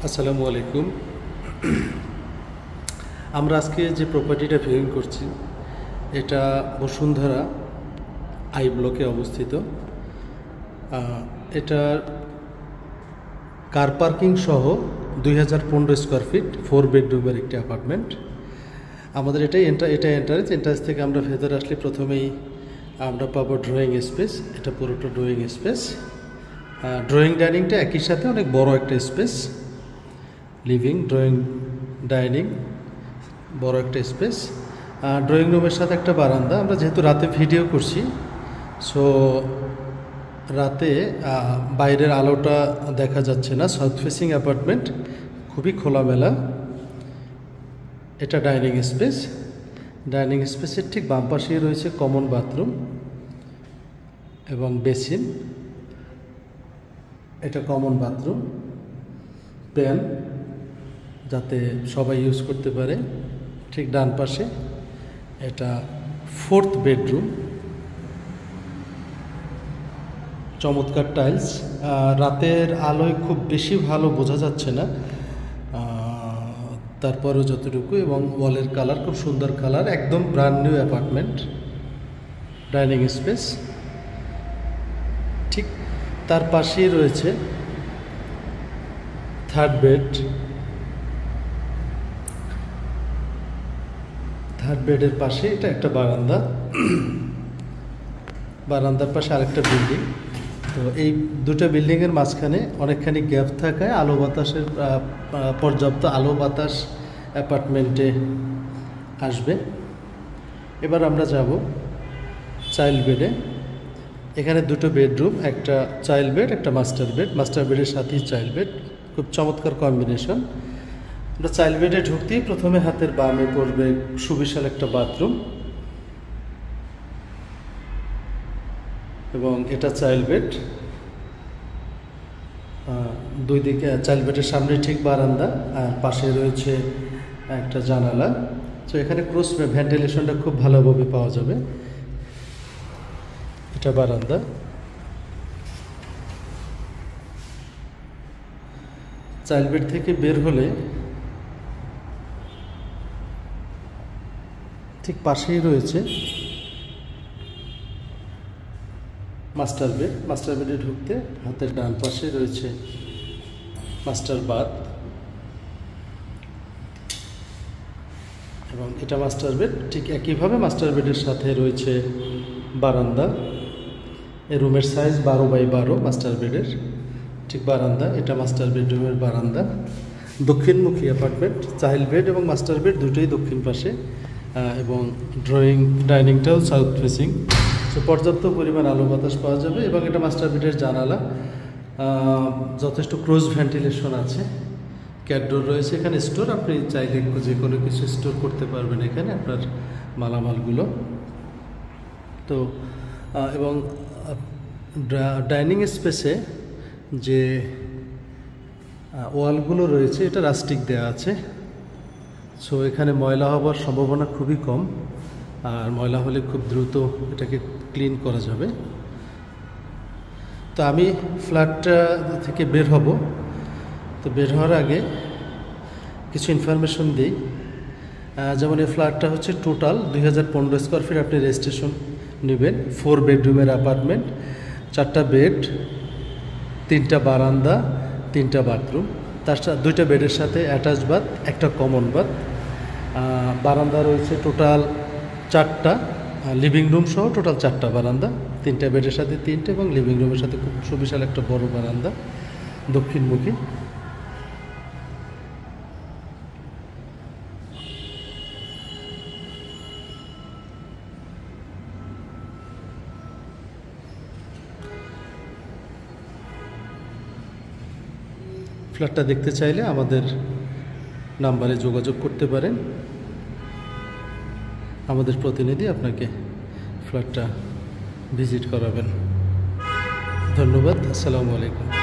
আসসালামু আলাইকুম। আমরা আজকে যে প্রপার্টিটা ভিউইং করছি এটা বসুন্ধরা আই ব্লকে অবস্থিত। এটার কার পার্কিং সহ 2015 স্কোয়ার ফিট 4 বেডরুমের একটি অ্যাপার্টমেন্ট। আমাদের এটা এন্টারেন্স থেকে আমরা ভেতরে আসলে প্রথমেই আমরা পাবো ড্রয়িং স্পেস। এটা পুরোটা ড্রয়িং স্পেস। ড্রয়িং ডাইনিংটা একই সাথে অনেক বড় একটা স্পেস। লিভিং, ড্রয়িং, ডাইনিং, বড় একটা স্পেস। ড্রয়িং রুমের সাথে একটা বারান্দা। আমরা যেহেতু রাতে ভিডিও করছি, সো রাতে বাইরের আলোটা দেখা যাচ্ছে না। সাউথ ফেসিং অ্যাপার্টমেন্ট, খুবই খোলামেলা। এটা ডাইনিং স্পেস। ডাইনিং স্পেসের ঠিক বাম পাশেই রয়েছে কমন বাথরুম এবং বেসিন। এটা কমন বাথরুম, প্যান যাতে সবাই ইউজ করতে পারে। ঠিক ডান পাশে এটা 4th বেডরুম। চমৎকার টাইলস। রাতের আলোয় খুব বেশি ভালো বোঝা যাচ্ছে না, তারপরেও যতটুকু। এবং ওয়ালের কালার খুব সুন্দর কালার, একদম brand new apartment. Dining space ঠিক তার পাশেই রয়েছে 3rd বেড। 3rd বেডের পাশে এটা একটা বারান্দা। বারান্দার পাশে আরেকটা বিল্ডিং। তো এই দুটো বিল্ডিংয়ের মাঝখানে অনেকখানি গ্যাপ থাকায় আলো বাতাসের পর্যাপ্ত আলো বাতাস অ্যাপার্টমেন্টে আসবে। এবার আমরা যাব চাইল্ড বেডে। এখানে দুটো বেডরুম, একটা চাইল্ড বেড, একটা মাস্টার বেড। মাস্টার বেডের সাথেই চাইল্ড বেড, খুব চমৎকার কম্বিনেশন। আমরা চাইল্ড বেডে ঢুকতেই প্রথমে হাতের বামে পড়বে সুবিশাল একটা বাথরুম এবং এটা চাইল্ড বেড। দুই দিকে চাইল্ড বেডের সামনে ঠিক বারান্দা, আর পাশে রয়েছে একটা জানালা। তো এখানে ক্রস ভেন্টিলেশনটা খুব ভালোভাবে পাওয়া যাবে। এটা বারান্দা। চাইল্ড বেড থেকে বের হলে ঠিক পাশেই রয়েছে মাস্টার বেড। মাস্টার বেডে ঢুকতে হাতের ডান পাশে রয়েছে মাস্টার বাথ এবং এটা মাস্টার বেড। ঠিক একইভাবে মাস্টার বেডের সাথে রয়েছে বারান্দা। এই রুমের সাইজ 12x12 মাস্টার বেডের। ঠিক বারান্দা, এটা মাস্টার বেডরুমের বারান্দা। দক্ষিণমুখী অ্যাপার্টমেন্ট। চাইল্ড বেড এবং মাস্টার বেড দুটোই দক্ষিণ পাশে এবং ডাইনিংটাও সাউথ ফেসিং। সো পর্যাপ্ত পরিমাণ আলো বাতাস পাওয়া যাবে। এবং এটা মাস্টার বেডের জানালা, যথেষ্ট ক্লোজ ভেন্টিলেশন আছে। ক্যাটডোর রয়েছে। এখানে স্টোর, আপনি চাইলে যে কোনো কিছু স্টোর করতে পারবেন এখানে আপনার মালামালগুলো। তো এবং ডাইনিং স্পেসে যে ওয়ালগুলো রয়েছে এটা রাস্টিক দেওয়া আছে। সো এখানে ময়লা হওয়ার সম্ভাবনা খুবই কম, আর ময়লা হলে খুব দ্রুত এটাকে ক্লিন করা যাবে। তো আমি ফ্ল্যাটটা থেকে বের হব। তো বের হওয়ার আগে কিছু ইনফরমেশন দিই। যেমন এই ফ্ল্যাটটা হচ্ছে টোটাল 2015 স্কোয়ার ফিট। আপনি রেজিস্ট্রেশন নেবেন। 4 বেডরুমের অ্যাপার্টমেন্ট, 4টা বেড, 3টা বারান্দা, 3টা বাথরুম। তার সাথে 2টা বেডের সাথে অ্যাটাচ বাথ, একটা কমন বাথ। বারান্দা রয়েছে টোটাল 4টা, লিভিং রুম সহ টোটাল 4টা বারান্দা। 3টা বেডের সাথে 3টে এবং লিভিং রুমের সাথে খুব সুবিশাল একটা বড় বারান্দা দক্ষিণমুখী। ফ্ল্যাটটা দেখতে চাইলে আমাদের নাম্বারে যোগাযোগ করতে পারেন। আমাদের প্রতিনিধি আপনাকে ফ্ল্যাটটা ভিজিট করাবেন। ধন্যবাদ। আসসালামু আলাইকুম।